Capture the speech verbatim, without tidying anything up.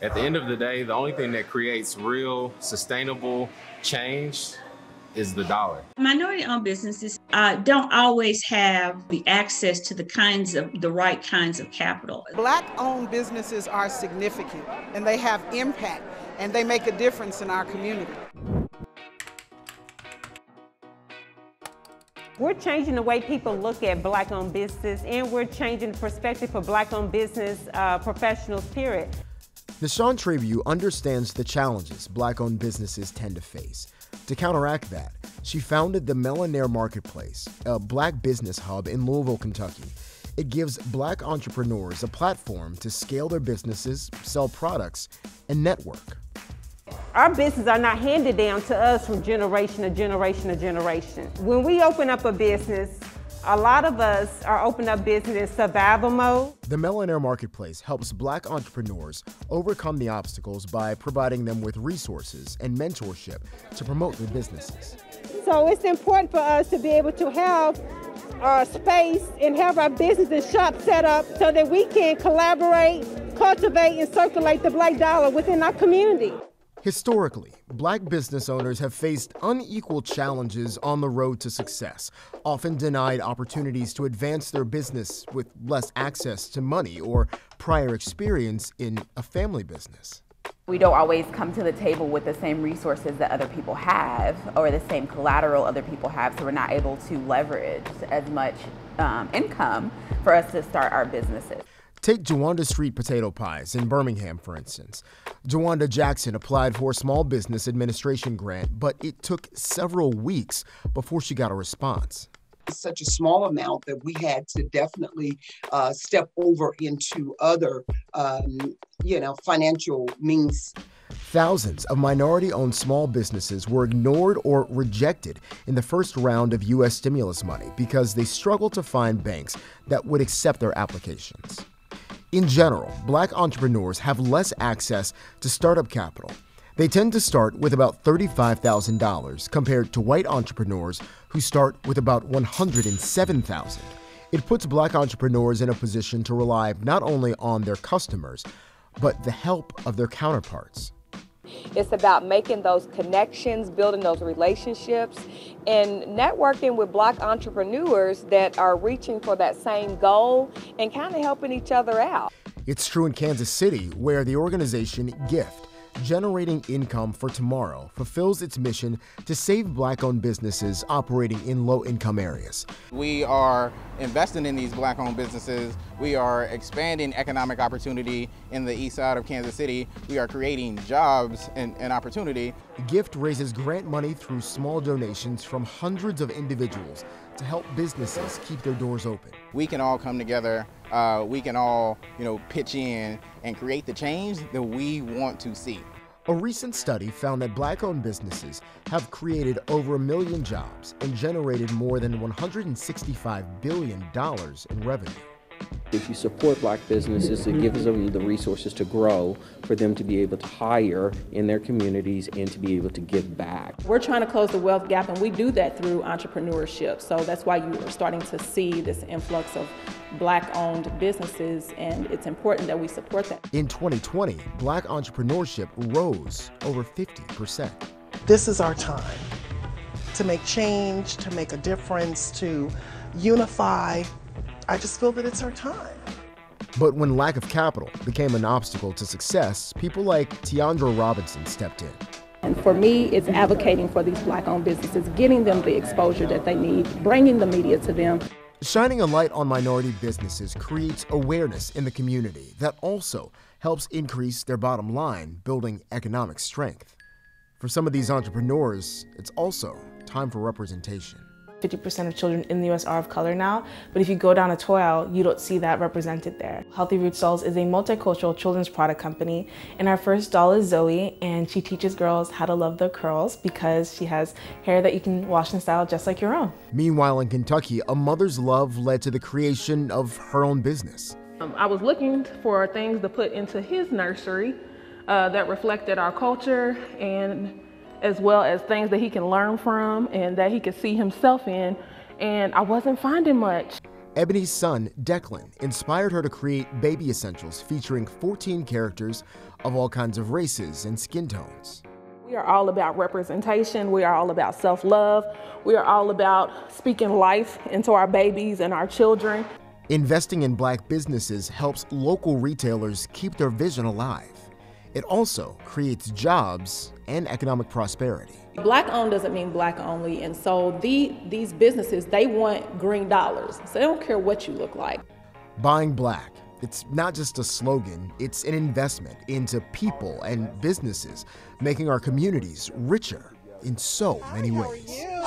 At the end of the day, the only thing that creates real, sustainable change is the dollar. Minority-owned businesses uh, don't always have the access to the kinds of the right kinds of capital. Black-owned businesses are significant, and they have impact, and they make a difference in our community. We're changing the way people look at Black-owned business, and we're changing the perspective for Black-owned business uh, professionals, period. Nishan Tribute understands the challenges Black-owned businesses tend to face. To counteract that, she founded the Millionaire Marketplace, a Black business hub in Louisville, Kentucky. It gives Black entrepreneurs a platform to scale their businesses, sell products, and network. Our businesses are not handed down to us from generation to generation to generation. When we open up a business, a lot of us are opening up business in survival mode. The Millionaire Marketplace helps Black entrepreneurs overcome the obstacles by providing them with resources and mentorship to promote their businesses. So it's important for us to be able to have our space and have our business and shop set up so that we can collaborate, cultivate, and circulate the Black dollar within our community. Historically, Black business owners have faced unequal challenges on the road to success, often denied opportunities to advance their business with less access to money or prior experience in a family business. We don't always come to the table with the same resources that other people have or the same collateral other people have, so we're not able to leverage as much um, income for us to start our businesses. Take Jawanda Street Potato Pies in Birmingham, for instance. Jawanda Jackson applied for a small business administration grant, but it took several weeks before she got a response. It's such a small amount that we had to definitely uh, step over into other, um, you know, financial means. Thousands of minority-owned small businesses were ignored or rejected in the first round of U S stimulus money because they struggled to find banks that would accept their applications. In general, Black entrepreneurs have less access to startup capital. They tend to start with about thirty-five thousand dollars compared to white entrepreneurs who start with about one hundred seven thousand dollars. It puts Black entrepreneurs in a position to rely not only on their customers, but the help of their counterparts. It's about making those connections, building those relationships, and networking with Black entrepreneurs that are reaching for that same goal and kind of helping each other out. It's true in Kansas City, where the organization GIFT, Generating Income for Tomorrow, fulfills its mission to save Black-owned businesses operating in low-income areas. We are investing in these Black-owned businesses. We are expanding economic opportunity in the east side of Kansas City. We are creating jobs and, and opportunity. GIFT raises grant money through small donations from hundreds of individuals to help businesses keep their doors open. We can all come together. Uh, we can all, you know, pitch in and create the change that we want to see. A recent study found that Black-owned businesses have created over a million jobs and generated more than one hundred sixty-five billion dollars in revenue. If you support Black businesses, it gives them the resources to grow, for them to be able to hire in their communities and to be able to give back. We're trying to close the wealth gap, and we do that through entrepreneurship. So that's why you are starting to see this influx of Black-owned businesses, and it's important that we support that. In twenty twenty, Black entrepreneurship rose over fifty percent. This is our time to make change, to make a difference, to unify. I just feel that it's our time. But when lack of capital became an obstacle to success, people like Tiandra Robinson stepped in. And for me, it's advocating for these Black-owned businesses, getting them the exposure that they need, bringing the media to them. Shining a light on minority businesses creates awareness in the community that also helps increase their bottom line, building economic strength. For some of these entrepreneurs, it's also time for representation. fifty percent of children in the U S are of color now, but if you go down a toy aisle, you don't see that represented there. Healthy Roots Dolls is a multicultural children's product company, and our first doll is Zoe, and she teaches girls how to love their curls because she has hair that you can wash and style just like your own. Meanwhile, in Kentucky, a mother's love led to the creation of her own business. Um, I was looking for things to put into his nursery uh, that reflected our culture, and as well as things that he can learn from and that he could see himself in, and I wasn't finding much. Ebony's son, Declan, inspired her to create baby essentials featuring fourteen characters of all kinds of races and skin tones. We are all about representation. We are all about self-love. We are all about speaking life into our babies and our children. Investing in Black businesses helps local retailers keep their vision alive. It also creates jobs and economic prosperity. Black owned doesn't mean Black only, and so the, these businesses, they want green dollars, so they don't care what you look like. Buying Black, it's not just a slogan, it's an investment into people and businesses, making our communities richer in so many ways.